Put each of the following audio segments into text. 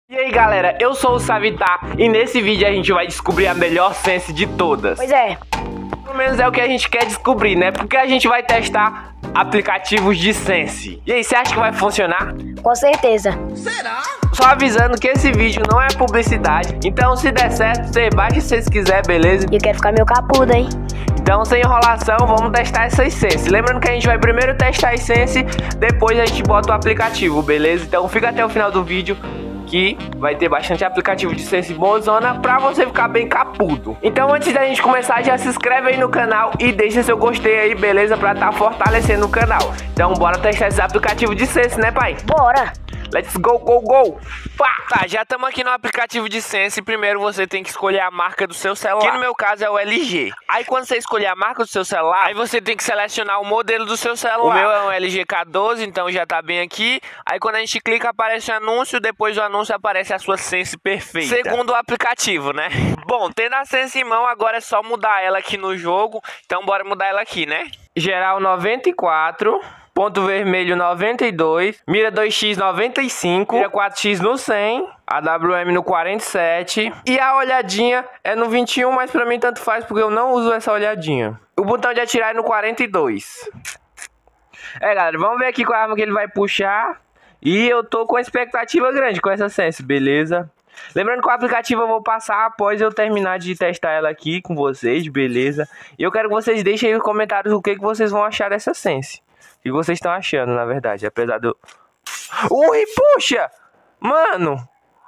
E aí galera, eu sou o Savitar e nesse vídeo a gente vai descobrir a melhor sense de todas. Pois é. Pelo menos é o que a gente quer descobrir, né? Porque a gente vai testar aplicativos de sense. E aí, você acha que vai funcionar? Com certeza. Será? Só avisando que esse vídeo não é publicidade. Então se der certo, você baixa se vocês quiserem, beleza? E eu quero ficar meio capudo, hein? Então sem enrolação, vamos testar essas sense. Lembrando que a gente vai primeiro testar as sense, depois a gente bota o aplicativo, beleza? Então fica até o final do vídeo, que vai ter bastante aplicativo de sense bonzona pra você ficar bem capudo. Então antes da gente começar, já se inscreve aí no canal e deixa seu gostei aí, beleza? Pra tá fortalecendo o canal. Então bora testar esses aplicativos de sense, né, pai? Bora! Let's go, go, go! Pá! Tá, já estamos aqui no aplicativo de sense. Primeiro você tem que escolher a marca do seu celular, que no meu caso é o LG. Aí quando você escolher a marca do seu celular, aí você tem que selecionar o modelo do seu celular. O meu é um LG K12, então já tá bem aqui. Aí quando a gente clica, aparece o anúncio. Depois do anúncio aparece a sua sense perfeita, segundo o aplicativo, né? Bom, tendo a sense em mão, agora é só mudar ela aqui no jogo. Então bora mudar ela aqui, né? Geral 94, ponto vermelho 92, mira 2x 95, mira 4x no 100, AWM no 47 e a olhadinha é no 21, mas pra mim tanto faz porque eu não uso essa olhadinha. O botão de atirar é no 42. Galera, vamos ver aqui qual arma que ele vai puxar. E eu tô com expectativa grande com essa sense, beleza? Lembrando que o aplicativo eu vou passar após eu terminar de testar ela aqui com vocês, beleza? E eu quero que vocês deixem aí nos comentários o que vocês vão achar dessa sense. O que vocês estão achando, na verdade, apesar do... Ui, puxa! Mano,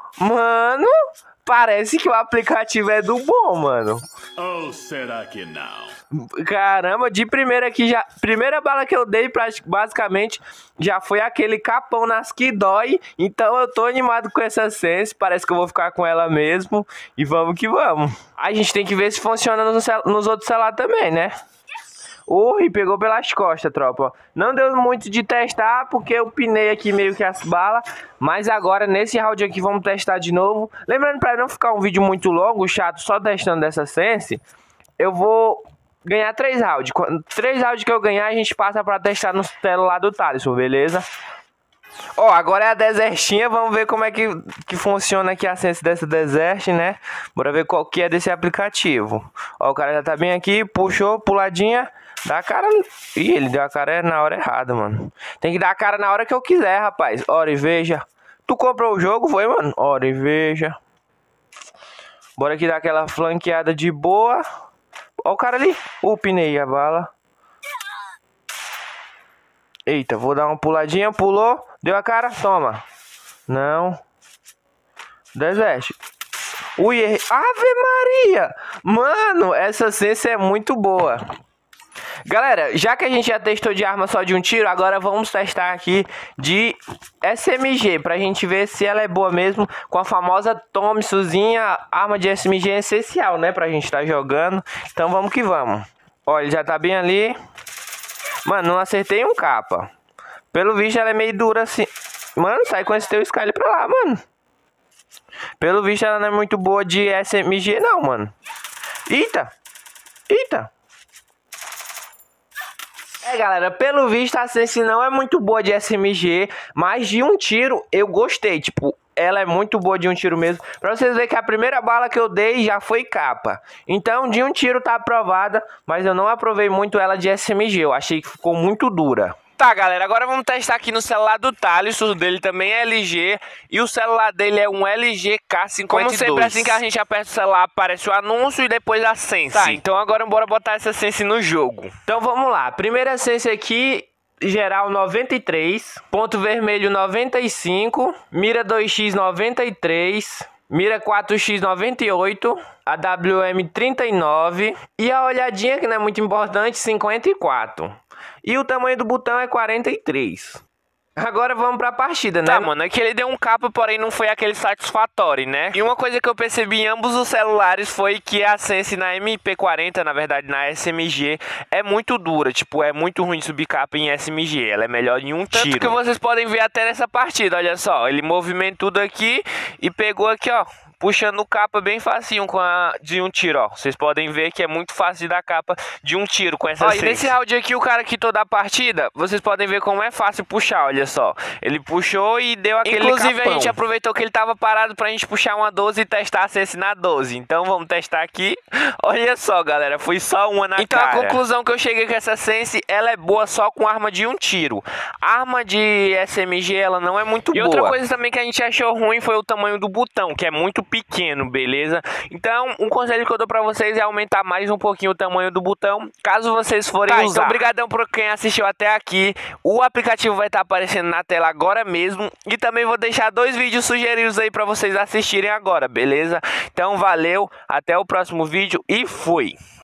parece que o aplicativo é do bom, mano. Ou será que não? Caramba, de primeira aqui já... Primeira bala que eu dei, basicamente, já foi aquele capão nas que dói. Então eu tô animado com essa sense. Parece que eu vou ficar com ela mesmo. E vamos que vamos. A gente tem que ver se funciona nos outros celulares também, né? Ui, pegou pelas costas, tropa. Não deu muito de testar, porque eu pinei aqui meio que as balas. Mas agora, nesse round aqui, vamos testar de novo. Lembrando, para não ficar um vídeo muito longo, chato, só testando dessa sense, eu vou ganhar 3 rounds. 3 rounds que eu ganhar, a gente passa para testar no celular do Thaleson, beleza? Ó, agora é a desertinha, vamos ver como é que funciona aqui a sense dessa desert, né? Bora ver qual que é desse aplicativo. Ó, o cara já tá bem aqui, puxou, puladinha. Dá a cara... Ih, ele deu a cara na hora errada, mano. Tem que dar a cara na hora que eu quiser, rapaz. Ora e veja. Tu comprou o jogo, foi, mano? Ora e veja. Bora aqui dar aquela flanqueada de boa. Ó o cara ali. Pinei a bala. Eita, vou dar uma puladinha. Pulou. Deu a cara. Toma. Não. Deserte. Ui, errei. Ave Maria. Mano, essa sense é muito boa. Galera, já que a gente já testou de arma só de um tiro, agora vamos testar aqui de SMG, pra gente ver se ela é boa mesmo, com a famosa Thompsonzinha. Arma de SMG é essencial, né, pra gente estar jogando. Então vamos que vamos. Olha, ele já tá bem ali. Mano, não acertei um capa. Pelo visto ela é meio dura assim. Mano, sai com esse teu Sky pra lá, mano. Pelo visto ela não é muito boa de SMG não, mano. Eita. Eita. Galera, pelo visto a sense não é muito boa de SMG, mas de um tiro eu gostei, tipo, ela é muito boa de um tiro mesmo. Pra vocês verem que a primeira bala que eu dei já foi capa. Então de um tiro tá aprovada, mas eu não aprovei muito ela de SMG, eu achei que ficou muito dura. Tá, galera, agora vamos testar aqui no celular do Thaleson, o dele também é LG, e o celular dele é um LG K52. Como sempre, assim que a gente aperta o celular, aparece o anúncio e depois a sense. Tá, então agora bora botar essa sense no jogo. Então vamos lá, primeira sense aqui, geral 93, ponto vermelho 95, mira 2x 93... Mira 4x 98, AWM 39 e a olhadinha, que não é muito importante, 54. E o tamanho do botão é 43. Agora vamos pra partida, né? Tá, mano, é que ele deu um capa, porém não foi aquele satisfatório, né? E uma coisa que eu percebi em ambos os celulares foi que a sense na MP40, na verdade na SMG, é muito dura. Tipo, é muito ruim subir capa em SMG. Ela é melhor em um tiro. Tanto que vocês podem ver até nessa partida, olha só. Ele movimentou tudo aqui e pegou aqui, ó. puxando capa bem facinho de um tiro, ó. Vocês podem ver que é muito fácil de dar capa de um tiro com essa sense. E nesse round aqui, o cara quitou da partida, vocês podem ver como é fácil puxar, olha só. Ele puxou e deu aquele Inclusive, capão. A gente aproveitou que ele tava parado pra gente puxar uma 12 e testar a sense na 12. Então, vamos testar aqui. Olha só, galera, foi só uma na cara. Então, a conclusão que eu cheguei com essa sense, ela é boa só com arma de um tiro. Arma de SMG, ela não é muito boa. E outra coisa também que a gente achou ruim foi o tamanho do botão, que é muito pequeno, beleza? Então, um conselho que eu dou pra vocês é aumentar mais um pouquinho o tamanho do botão, caso vocês forem usar. Então, obrigadão por quem assistiu até aqui. O aplicativo vai estar aparecendo na tela agora mesmo. E também vou deixar 2 vídeos sugeridos aí pra vocês assistirem agora, beleza? Então, valeu, até o próximo vídeo e fui!